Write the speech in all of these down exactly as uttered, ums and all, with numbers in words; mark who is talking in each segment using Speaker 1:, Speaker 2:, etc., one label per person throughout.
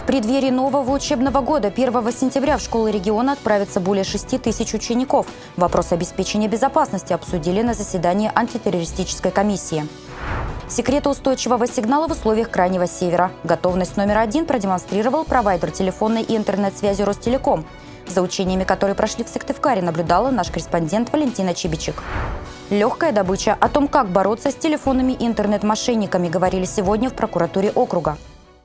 Speaker 1: В преддверии нового учебного года первого сентября в школы региона отправится более шести тысяч учеников. Вопрос обеспечения безопасности обсудили на заседании антитеррористической комиссии. Секреты устойчивого сигнала в условиях Крайнего Севера. Готовность номер один продемонстрировал провайдер телефонной и интернет-связи Ростелеком. За учениями, которые прошли в Сыктывкаре, наблюдала наш корреспондент Валентина Чибичек. Легкая добыча. О том, как бороться с телефонными и интернет-мошенниками, говорили сегодня в прокуратуре округа.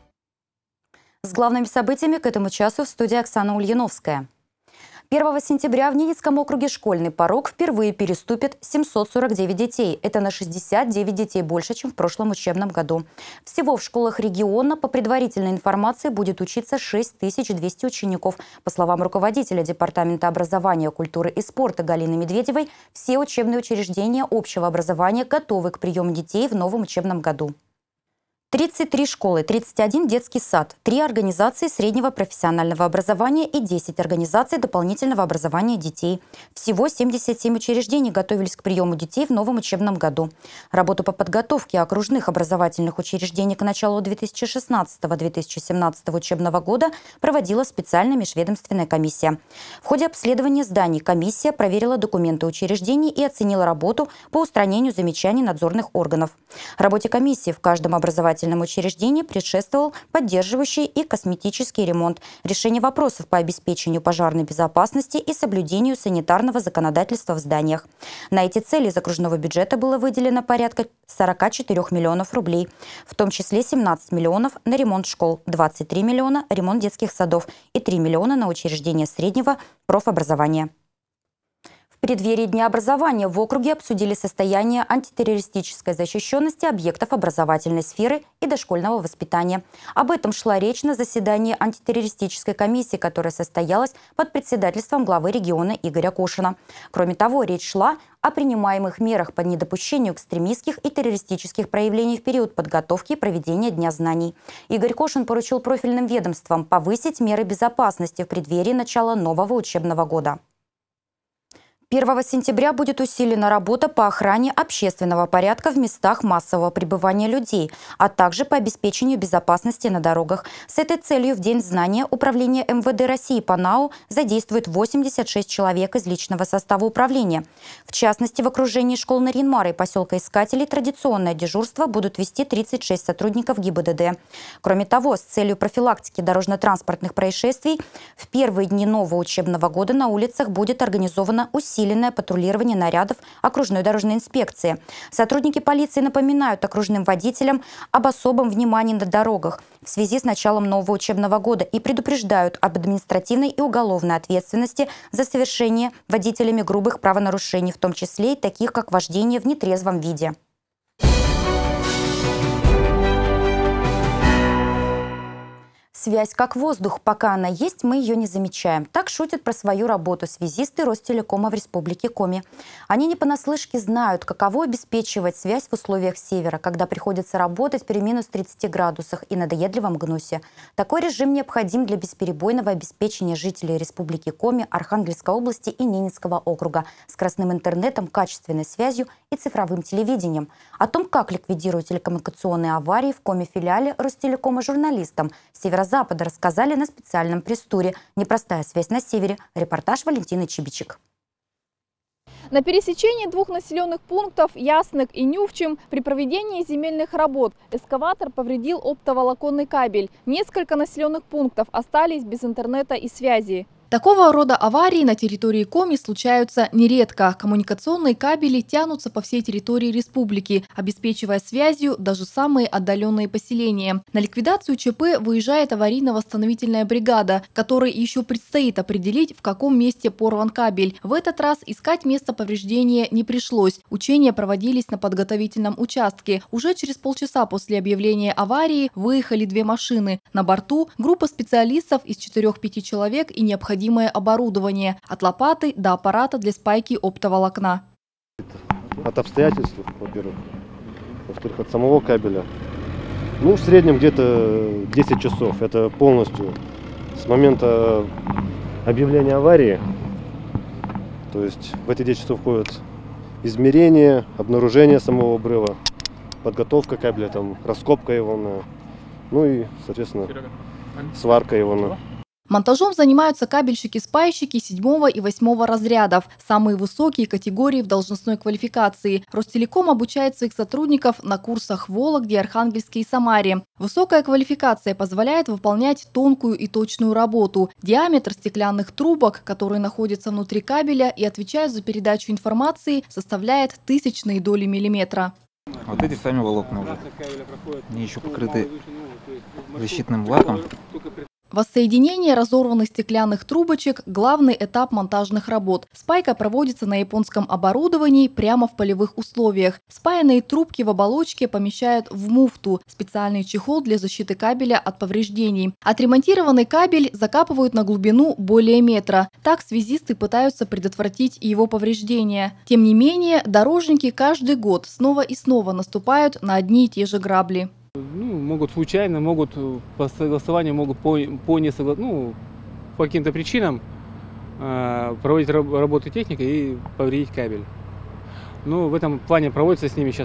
Speaker 1: С главными событиями к этому часу в студии Оксана Ульяновская. первого сентября в Ненецком округе школьный порог впервые переступит семьсот сорок девять детей. Это на шестьдесят девять детей больше, чем в прошлом учебном году. Всего в школах региона, по предварительной информации, будет учиться шесть тысяч двести учеников. По словам руководителя Департамента образования, культуры и спорта Галины Медведевой, все учебные учреждения общего образования готовы к приему детей в новом учебном году. тридцать три школы, тридцать один детский сад, три организации среднего профессионального образования и десять организаций дополнительного образования детей. Всего семьдесят семь учреждений готовились к приему детей в новом учебном году. Работу по подготовке окружных образовательных учреждений к началу две тысячи шестнадцатого — две тысячи семнадцатого учебного года проводила специальная межведомственная комиссия. В ходе обследования зданий комиссия проверила документы учреждений и оценила работу по устранению замечаний надзорных органов. Работе комиссии в каждом образовательном учреждении предшествовал поддерживающий и косметический ремонт, решение вопросов по обеспечению пожарной безопасности и соблюдению санитарного законодательства в зданиях. На эти цели из окружного бюджета было выделено порядка сорока четырёх миллионов рублей, в том числе семнадцать миллионов на ремонт школ, двадцать три миллиона – ремонт детских садов и три миллиона на учреждения среднего профобразования. В преддверии Дня образования в округе обсудили состояние антитеррористической защищенности объектов образовательной сферы и дошкольного воспитания. Об этом шла речь на заседании антитеррористической комиссии, которая состоялась под председательством главы региона Игоря Кошина. Кроме того, речь шла о принимаемых мерах по недопущению экстремистских и террористических проявлений в период подготовки и проведения Дня знаний. Игорь Кошин поручил профильным ведомствам повысить меры безопасности в преддверии начала нового учебного года. первого сентября будет усилена работа по охране общественного порядка в местах массового пребывания людей, а также по обеспечению безопасности на дорогах. С этой целью в День знания Управление эм вэ дэ России по НАУ задействует восемьдесят шесть человек из личного состава управления. В частности, в окружении школ Нарьян-Мара и поселка Искателей традиционное дежурство будут вести тридцать шесть сотрудников гэ и бэ дэ дэ. Кроме того, с целью профилактики дорожно-транспортных происшествий в первые дни нового учебного года на улицах будет организовано усиление Усиленное патрулирование нарядов окружной дорожной инспекции. Сотрудники полиции напоминают окружным водителям об особом внимании на дорогах в связи с началом нового учебного года и предупреждают об административной и уголовной ответственности за совершение водителями грубых правонарушений, в том числе и таких, как вождение в нетрезвом виде. Связь как воздух. Пока она есть, мы ее не замечаем. Так шутят про свою работу связисты Ростелекома в Республике Коми. Они не понаслышке знают, каково обеспечивать связь в условиях севера, когда приходится работать при минус тридцати градусах и надоедливом гнусе. Такой режим необходим для бесперебойного обеспечения жителей Республики Коми, Архангельской области и Ненецкого округа скоростным интернетом, качественной связью и цифровым телевидением. О том, как ликвидируют телекоммуникационные аварии в Коми-филиале Ростелекома журналистам Северо-Запада рассказали на специальном пресс-туре «Непростая связь на севере». Репортаж Валентины Чибичек.
Speaker 2: На пересечении двух населенных пунктов Яснык и Нювчим при проведении земельных работ эскаватор повредил оптоволоконный кабель. Несколько населенных пунктов остались без интернета и связи.
Speaker 3: Такого рода аварии на территории Коми случаются нередко. Коммуникационные кабели тянутся по всей территории республики, обеспечивая связью даже самые отдаленные поселения. На ликвидацию ЧП выезжает аварийно-восстановительная бригада, которой еще предстоит определить, в каком месте порван кабель. В этот раз искать место повреждения не пришлось. Учения проводились на подготовительном участке. Уже через полчаса после объявления аварии выехали две машины. На борту группа специалистов из четырёх-пяти человек и необходимых оборудование от лопаты до аппарата для спайки оптоволокна.
Speaker 4: От обстоятельств, во-первых, во-вторых, от самого кабеля. Ну, в среднем где-то десять часов. Это полностью с момента объявления аварии. То есть в эти десять часов входят измерение, обнаружение самого обрыва, подготовка кабеля, там, раскопка его, на, ну и, соответственно, сварка его. Ну.
Speaker 3: Монтажом занимаются кабельщики-спайщики седьмого и восьмого разрядов, самые высокие категории в должностной квалификации. Ростелеком обучает своих сотрудников на курсах в Вологде, Архангельске и Самаре. Высокая квалификация позволяет выполнять тонкую и точную работу. Диаметр стеклянных трубок, которые находятся внутри кабеля и отвечают за передачу информации, составляет тысячные доли миллиметра.
Speaker 5: Вот эти сами волокна уже. Они еще покрыты защитным лаком.
Speaker 3: Воссоединение разорванных стеклянных трубочек – главный этап монтажных работ. Спайка проводится на японском оборудовании прямо в полевых условиях. Спаянные трубки в оболочке помещают в муфту – специальный чехол для защиты кабеля от повреждений. Отремонтированный кабель закапывают на глубину более метра. Так связисты пытаются предотвратить его повреждения. Тем не менее, дорожники каждый год снова и снова наступают на одни и те же грабли.
Speaker 6: Ну, могут случайно, могут по согласованию, могут по, по, несогла... ну, по каким-то причинам э, проводить раб, работу техника и повредить кабель. Ну, в этом плане проводится с ними сейчас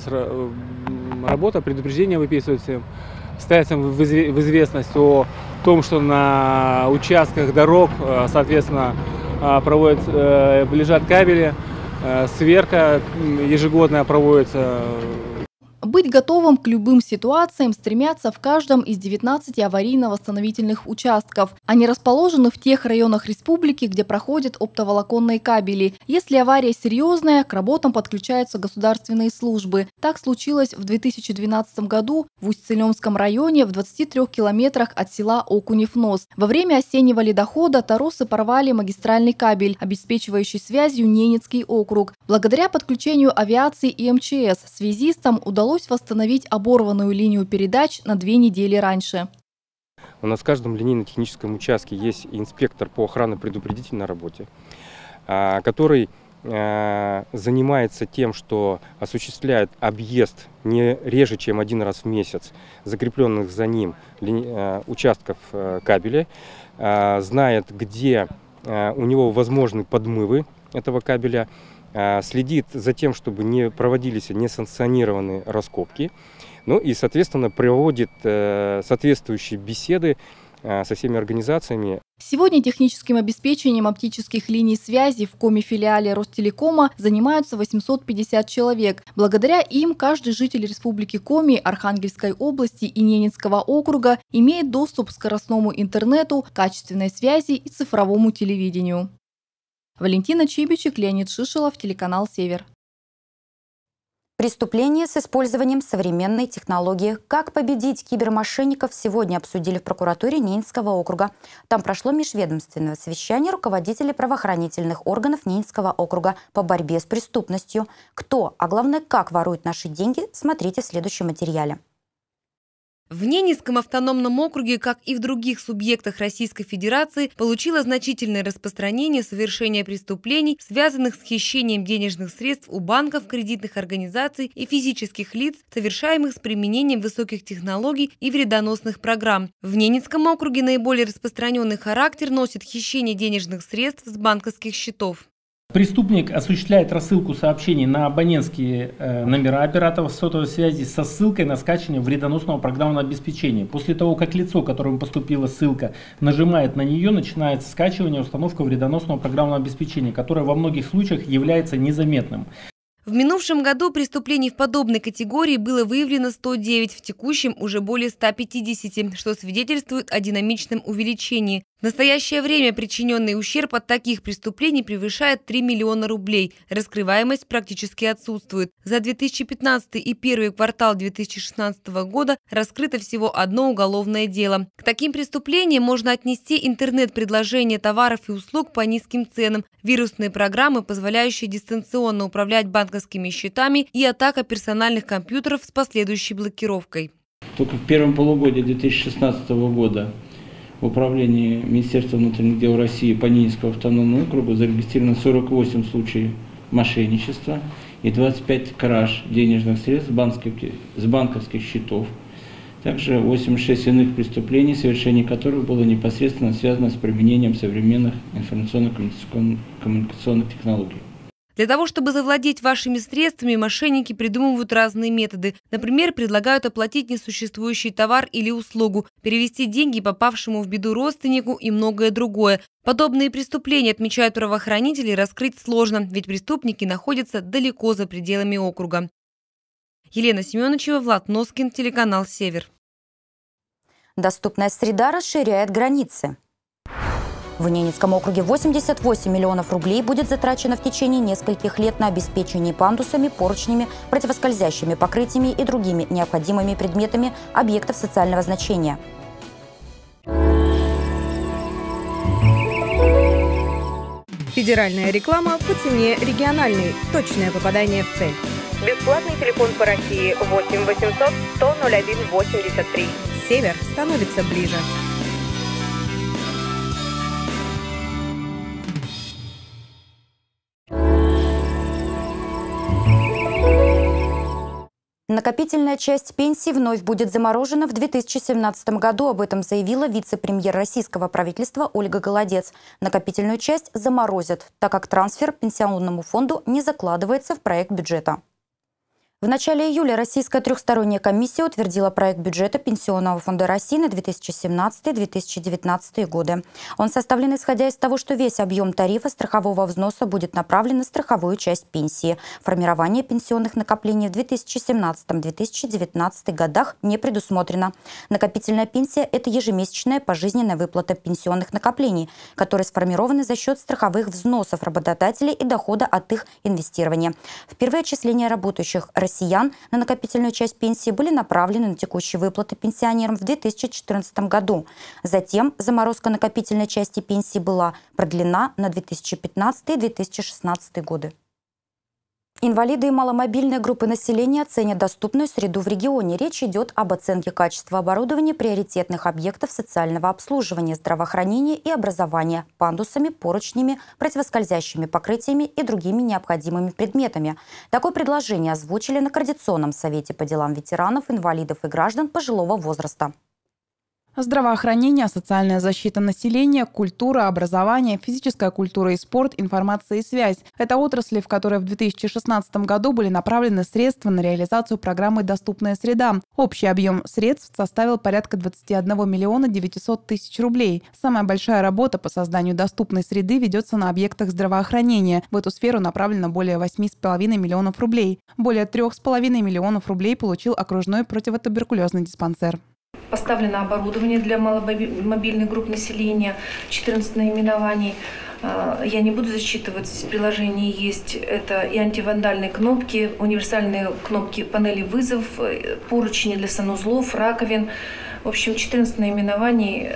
Speaker 6: работа, предупреждение выписывается, ставится в известность о том, что на участках дорог, соответственно, проводят, э, лежат кабели, э, сверка ежегодная проводится.
Speaker 3: Быть готовым к любым ситуациям стремятся в каждом из девятнадцати аварийно-восстановительных участков. Они расположены в тех районах республики, где проходят оптоволоконные кабели. Если авария серьезная, к работам подключаются государственные службы. Так случилось в две тысячи двенадцатом году в Усть-Цилемском районе в двадцати трёх километрах от села Окунев-Нос. Во время осеннего ледохода торосы порвали магистральный кабель, обеспечивающий связью Ненецкий округ. Благодаря подключению авиации и эм че эс связистам удалось восстановить оборванную линию передач на две недели раньше.
Speaker 7: У нас в каждом линейно-техническом участке есть инспектор по охранно-предупредительной работе, который занимается тем, что осуществляет объезд не реже, чем один раз в месяц закрепленных за ним участков кабеля, знает, где у него возможны подмывы этого кабеля, следит за тем, чтобы не проводились несанкционированные раскопки, ну и, соответственно, проводит соответствующие беседы со всеми организациями.
Speaker 3: Сегодня техническим обеспечением оптических линий связи в коми-филиале Ростелекома занимаются восемьсот пятьдесят человек. Благодаря им каждый житель Республики Коми, Архангельской области и Ненецкого округа имеет доступ к скоростному интернету, качественной связи и цифровому телевидению. Валентина Чибичек, Леонид Шишелов, телеканал «Север».
Speaker 1: Преступления с использованием современной технологии. Как победить кибермошенников сегодня обсудили в прокуратуре Ненецкого округа. Там прошло межведомственное совещание руководителей правоохранительных органов Ненецкого округа по борьбе с преступностью. Кто, а главное, как воруют наши деньги, смотрите в следующем материале.
Speaker 8: В Ненецком автономном округе, как и в других субъектах Российской Федерации, получило значительное распространение совершения преступлений, связанных с хищением денежных средств у банков, кредитных организаций и физических лиц, совершаемых с применением высоких технологий и вредоносных программ. В Ненецком округе наиболее распространенный характер носит хищение денежных средств с банковских счетов.
Speaker 9: Преступник осуществляет рассылку сообщений на абонентские э, номера операторов сотовой связи со ссылкой на скачивание вредоносного программного обеспечения. После того, как лицо, которому поступила ссылка, нажимает на нее, начинается скачивание и установка вредоносного программного обеспечения, которое во многих случаях является незаметным.
Speaker 8: В минувшем году преступлений в подобной категории было выявлено сто девять, в текущем уже более ста пятидесяти, что свидетельствует о динамичном увеличении. В настоящее время причиненный ущерб от таких преступлений превышает три миллиона рублей. Раскрываемость практически отсутствует. За две тысячи пятнадцатый и первый квартал две тысячи шестнадцатого года раскрыто всего одно уголовное дело. К таким преступлениям можно отнести интернет-предложение товаров и услуг по низким ценам, вирусные программы, позволяющие дистанционно управлять банковскими счетами, и атака персональных компьютеров с последующей блокировкой.
Speaker 10: Только в первом полугодии две тысячи шестнадцатого года в управлении Министерства внутренних дел России по Ненецкому автономному округу зарегистрировано сорок восемь случаев мошенничества и двадцать пять краж денежных средств с банковских, с банковских счетов. Также восемьдесят шесть иных преступлений, совершение которых было непосредственно связано с применением современных информационно-коммуникационных технологий.
Speaker 8: Для того, чтобы завладеть вашими средствами, мошенники придумывают разные методы. Например, предлагают оплатить несуществующий товар или услугу, перевести деньги попавшему в беду родственнику и многое другое. Подобные преступления, отмечают правоохранители, раскрыть сложно, ведь преступники находятся далеко за пределами округа. Елена Семеновичева, Влад Носкин, телеканал «Север».
Speaker 1: Доступная среда расширяет границы. В Ненецком округе восемьдесят восемь миллионов рублей будет затрачено в течение нескольких лет на обеспечение пандусами, поручнями, противоскользящими покрытиями и другими необходимыми предметами объектов социального значения.
Speaker 11: Федеральная реклама по цене региональной. Точное попадание в цель. Бесплатный телефон по России восемь восемьсот сто ноль один восемьдесят три. Север становится ближе.
Speaker 1: Накопительная часть пенсии вновь будет заморожена в две тысячи семнадцатом году. Об этом заявила вице-премьер российского правительства Ольга Голодец. Накопительную часть заморозят, так как трансфер к пенсионному фонду не закладывается в проект бюджета. В начале июля Российская трехсторонняя комиссия утвердила проект бюджета Пенсионного фонда России на две тысячи семнадцатый — две тысячи девятнадцатый годы. Он составлен исходя из того, что весь объем тарифа страхового взноса будет направлен на страховую часть пенсии. Формирование пенсионных накоплений в две тысячи семнадцатом — две тысячи девятнадцатом годах не предусмотрено. Накопительная пенсия – это ежемесячная пожизненная выплата пенсионных накоплений, которые сформированы за счет страховых взносов работодателей и дохода от их инвестирования. Впервые отчисления работающих россиян на накопительную часть пенсии были направлены на текущие выплаты пенсионерам в две тысячи четырнадцатом году. Затем заморозка накопительной части пенсии была продлена на две тысячи пятнадцатый — две тысячи шестнадцатый годы. Инвалиды и маломобильные группы населения оценят доступную среду в регионе. Речь идет об оценке качества оборудования приоритетных объектов социального обслуживания, здравоохранения и образования пандусами, поручнями, противоскользящими покрытиями и другими необходимыми предметами. Такое предложение озвучили на Координационном совете по делам ветеранов, инвалидов и граждан пожилого возраста.
Speaker 12: Здравоохранение, социальная защита населения, культура, образование, физическая культура и спорт, информация и связь – это отрасли, в которые в две тысячи шестнадцатом году были направлены средства на реализацию программы «Доступная среда». Общий объем средств составил порядка двадцати одного миллиона девятисот тысяч рублей. Самая большая работа по созданию доступной среды ведется на объектах здравоохранения. В эту сферу направлено более восьми с половиной миллионов рублей. Более трех с половиной миллионов рублей получил окружной противотуберкулезный диспансер.
Speaker 13: Поставлено оборудование для маломобильных групп населения, четырнадцать наименований. Я не буду зачитывать, в приложении есть это и антивандальные кнопки, универсальные кнопки панели вызов, поручни для санузлов, раковин. В общем, четырнадцать наименований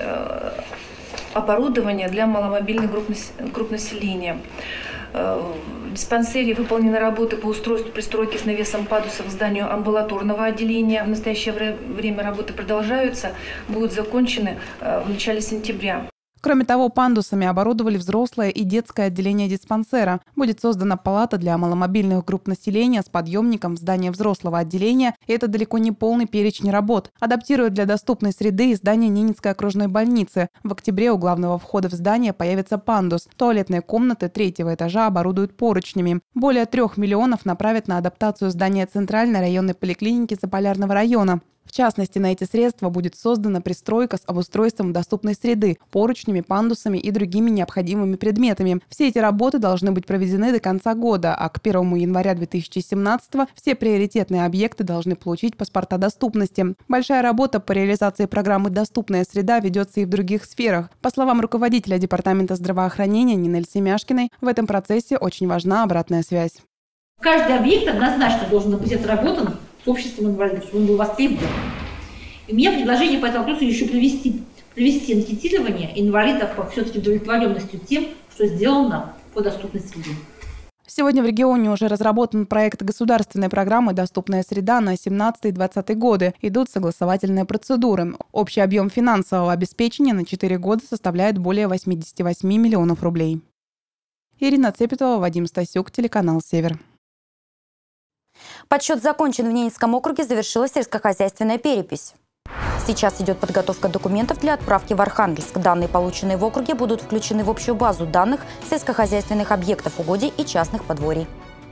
Speaker 13: оборудования для маломобильных групп населения. В диспансере выполнены работы по устройству пристройки с навесом пандусов к зданию амбулаторного отделения. В настоящее время работы продолжаются, будут закончены в начале сентября.
Speaker 12: Кроме того, пандусами оборудовали взрослое и детское отделение диспансера. Будет создана палата для маломобильных групп населения с подъемником в здании взрослого отделения. И это далеко не полный перечень работ. Адаптируют для доступной среды и здание Ненецкой окружной больницы. В октябре у главного входа в здание появится пандус. Туалетные комнаты третьего этажа оборудуют поручнями. Более трех миллионов направят на адаптацию здания Центральной районной поликлиники Заполярного района. В частности, на эти средства будет создана пристройка с обустройством доступной среды, поручнями, пандусами и другими необходимыми предметами. Все эти работы должны быть проведены до конца года, а к первому января две тысячи семнадцатого все приоритетные объекты должны получить паспорта доступности. Большая работа по реализации программы «Доступная среда» ведется и в других сферах. По словам руководителя Департамента здравоохранения Нинель Семяшкиной, в этом процессе очень важна обратная связь.
Speaker 14: Каждый объект однозначно должен быть отработан с обществом инвалидов, чтобы он был востребован. И у меня предложение по этому вопросу еще провести, провести анкетирование инвалидов по все-таки удовлетворенностью тем, что сделано по доступной среде.
Speaker 12: Сегодня в регионе уже разработан проект государственной программы «Доступная среда» на семнадцатый — двадцатый годы. Идут согласовательные процедуры. Общий объем финансового обеспечения на четыре года составляет более восьмидесяти восьми миллионов рублей. Ирина Цепетова, Вадим Стасюк, телеканал «Север».
Speaker 1: Подсчет закончен. В Ненецком округе, завершилась сельскохозяйственная перепись. Сейчас идет подготовка документов для отправки в Архангельск. Данные, полученные в округе, будут включены в общую базу данных сельскохозяйственных объектов угодий и частных подворий.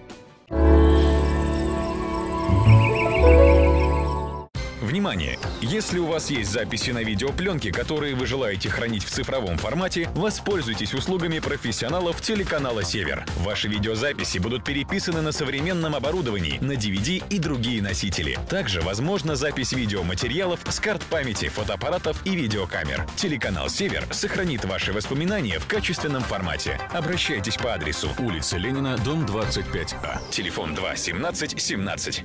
Speaker 15: Внимание! Если у вас есть записи на видеопленке, которые вы желаете хранить в цифровом формате, воспользуйтесь услугами профессионалов телеканала «Север». Ваши видеозаписи будут переписаны на современном оборудовании, на ди ви ди и другие носители. Также возможна запись видеоматериалов с карт памяти, фотоаппаратов и видеокамер. Телеканал «Север» сохранит ваши воспоминания в качественном формате. Обращайтесь по адресу улица Ленина, дом двадцать пять А. Телефон два семнадцать семнадцать.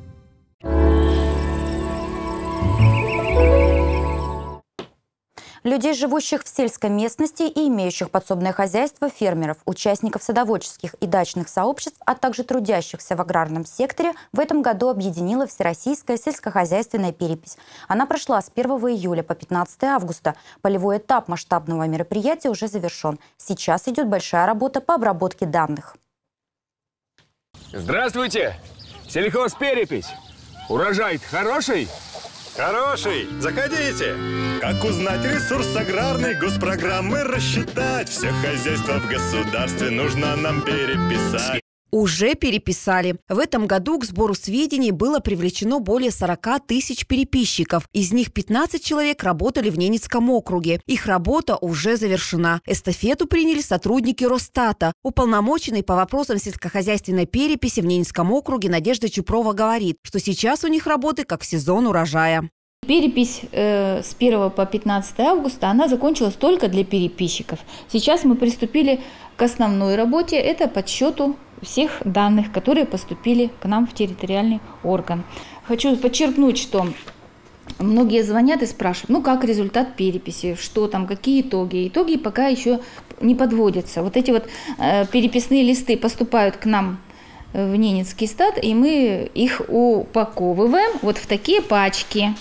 Speaker 1: Людей, живущих в сельской местности и имеющих подсобное хозяйство, фермеров, участников садоводческих и дачных сообществ, а также трудящихся в аграрном секторе, в этом году объединила Всероссийская сельскохозяйственная перепись. Она прошла с первого июля по пятнадцатое августа. Полевой этап масштабного мероприятия уже завершен. Сейчас идет большая работа по обработке данных.
Speaker 16: Здравствуйте! Сельхозперепись! Урожай хороший?
Speaker 17: Хороший! Заходите! Как узнать ресурс аграрный, госпрограммы рассчитать? Все хозяйство в государстве нужно нам переписать.
Speaker 18: Уже переписали. В этом году к сбору сведений было привлечено более сорока тысяч переписчиков. Из них пятнадцать человек работали в Ненецком округе. Их работа уже завершена. Эстафету приняли сотрудники Росстата. Уполномоченный по вопросам сельскохозяйственной переписи в Ненецком округе Надежда Чупрова говорит, что сейчас у них работы как в сезон урожая.
Speaker 19: Перепись э, с первого по пятнадцатое августа, она закончилась только для переписчиков. Сейчас мы приступили к основной работе, это подсчету всех данных, которые поступили к нам в территориальный орган. Хочу подчеркнуть, что многие звонят и спрашивают, ну как результат переписи, что там, какие итоги. Итоги пока еще не подводятся. Вот эти вот э, переписные листы поступают к нам в Ненецкий стат, и мы их упаковываем вот в такие пачки.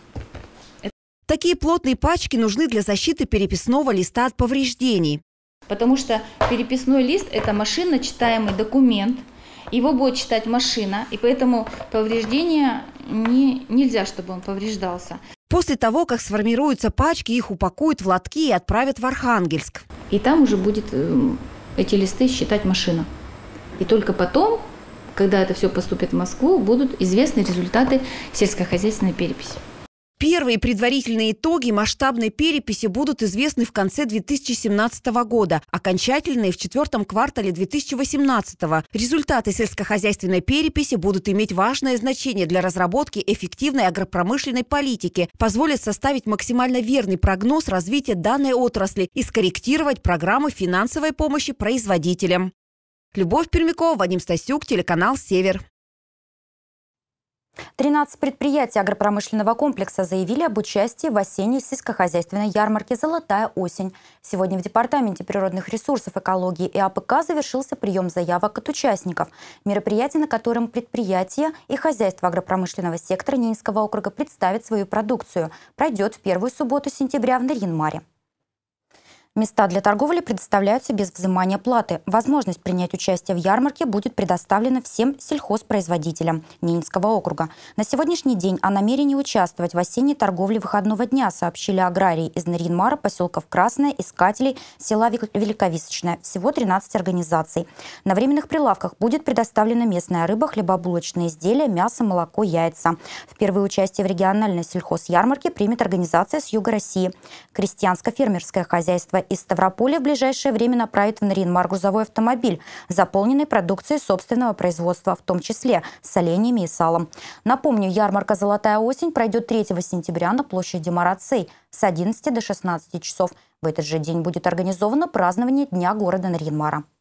Speaker 18: Такие плотные пачки нужны для защиты переписного листа от повреждений.
Speaker 19: Потому что переписной лист – это машинно читаемый документ, его будет читать машина, и поэтому повреждения не, нельзя, чтобы он повреждался.
Speaker 18: После того, как сформируются пачки, их упакуют в лотки и отправят в Архангельск.
Speaker 19: И там уже будет эти листы считать машина. И только потом, когда это все поступит в Москву, будут известны результаты сельскохозяйственной переписи.
Speaker 18: Первые предварительные итоги масштабной переписи будут известны в конце две тысячи семнадцатого года, окончательные в четвертом квартале две тысячи восемнадцатого. Результаты сельскохозяйственной переписи будут иметь важное значение для разработки эффективной агропромышленной политики, позволят составить максимально верный прогноз развития данной отрасли и скорректировать программы финансовой помощи производителям. Любовь Пермякова, Вадим Стасюк, телеканал «Север».
Speaker 1: тринадцать предприятий агропромышленного комплекса заявили об участии в осенней сельскохозяйственной ярмарке «Золотая осень». Сегодня в Департаменте природных ресурсов, экологии и А П К завершился прием заявок от участников. Мероприятие, на котором предприятия и хозяйства агропромышленного сектора Ненецкого округа представят свою продукцию, пройдет в первую субботу сентября в Нарьян-Маре. Места для торговли предоставляются без взимания платы. Возможность принять участие в ярмарке будет предоставлена всем сельхозпроизводителям Ненецкого округа. На сегодняшний день о намерении участвовать в осенней торговле выходного дня сообщили аграрии из Нарьян-Мара, поселков Красное, Искателей, села Великовисочное. Всего тринадцать организаций. На временных прилавках будет предоставлена местная рыба, хлебобулочные изделия, мясо, молоко, яйца. В первое участие в региональной сельхозярмарке примет организация с юга России. Крестьянско-фермерское хозяйство из Ставрополя в ближайшее время направит в Нарьян-Мар грузовой автомобиль, заполненный продукцией собственного производства, в том числе с оленями и салом. Напомню, ярмарка «Золотая осень» пройдет третьего сентября на площади Марат-Сей с одиннадцати до шестнадцати часов. В этот же день будет организовано празднование Дня города Нарьян-Мара.